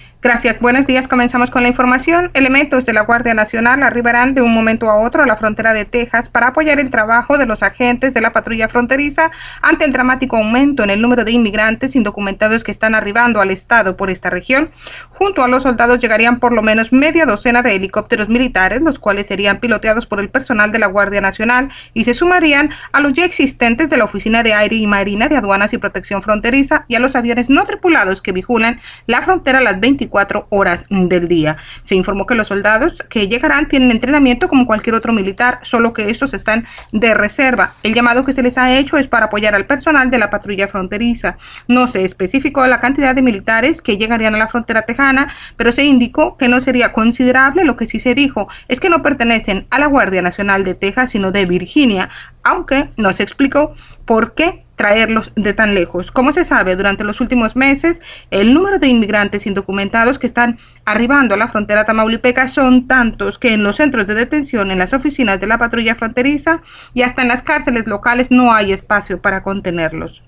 Gracias, buenos días. Comenzamos con la información. Elementos de la Guardia Nacional arribarán de un momento a otro a la frontera de Texas para apoyar el trabajo de los agentes de la patrulla fronteriza ante el dramático aumento en el número de inmigrantes indocumentados que están arribando al estado por esta región. Junto a los soldados llegarían por lo menos media docena de helicópteros militares, los cuales serían piloteados por el personal de la Guardia Nacional y se sumarían a los ya existentes de la Oficina de Aire y Marina de Aduanas y Protección Fronteriza y a los aviones no tripulados que vigilan la frontera a las 24 horas del día. Se informó que los soldados que llegarán tienen entrenamiento como cualquier otro militar, solo que estos están de reserva. El llamado que se les ha hecho es para apoyar al personal de la patrulla fronteriza. No se especificó la cantidad de militares que llegarían a la frontera tejana, pero se indicó que no sería considerable. Lo que sí se dijo es que no pertenecen a la Guardia Nacional de Texas, sino de Virginia, aunque no se explicó por qué traerlos de tan lejos. Como se sabe, durante los últimos meses, el número de inmigrantes indocumentados que están arribando a la frontera tamaulipeca son tantos que en los centros de detención, en las oficinas de la patrulla fronteriza y hasta en las cárceles locales no hay espacio para contenerlos.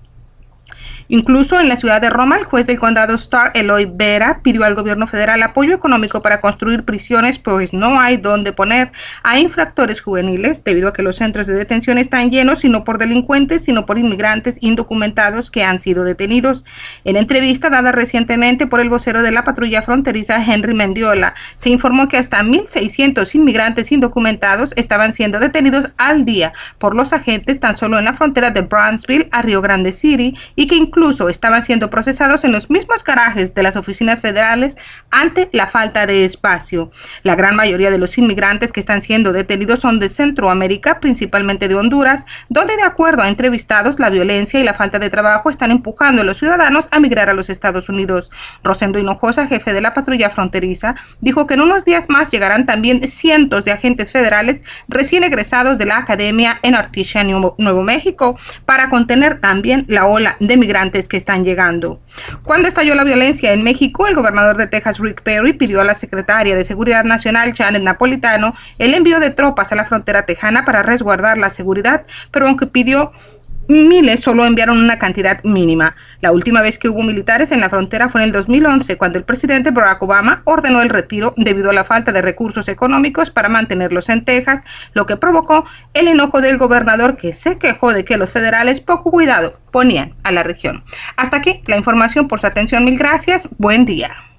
Incluso en la ciudad de Roma, el juez del condado Starr, Eloy Vera, pidió al gobierno federal apoyo económico para construir prisiones, pues no hay dónde poner a infractores juveniles, debido a que los centros de detención están llenos, y no por delincuentes, sino por inmigrantes indocumentados que han sido detenidos. En entrevista dada recientemente por el vocero de la patrulla fronteriza, Henry Mendiola, se informó que hasta 1,600 inmigrantes indocumentados estaban siendo detenidos al día por los agentes tan solo en la frontera de Brownsville a Rio Grande City, y que incluso estaban siendo procesados en los mismos garajes de las oficinas federales ante la falta de espacio. La gran mayoría de los inmigrantes que están siendo detenidos son de Centroamérica, principalmente de Honduras, donde, de acuerdo a entrevistados, la violencia y la falta de trabajo están empujando a los ciudadanos a migrar a los Estados Unidos. Rosendo Hinojosa, jefe de la patrulla fronteriza, dijo que en unos días más llegarán también cientos de agentes federales recién egresados de la academia en Artesia, Nuevo México, para contener también la ola de migrantes que están llegando. Cuando estalló la violencia en México, el gobernador de Texas, Rick Perry, pidió a la secretaria de Seguridad Nacional, Janet Napolitano, el envío de tropas a la frontera tejana para resguardar la seguridad, pero aunque pidió miles, solo enviaron una cantidad mínima. La última vez que hubo militares en la frontera fue en el 2011, cuando el presidente Barack Obama ordenó el retiro debido a la falta de recursos económicos para mantenerlos en Texas, lo que provocó el enojo del gobernador, que se quejó de que los federales poco cuidado ponían a la región. Hasta aquí la información. Por su atención, mil gracias. Buen día.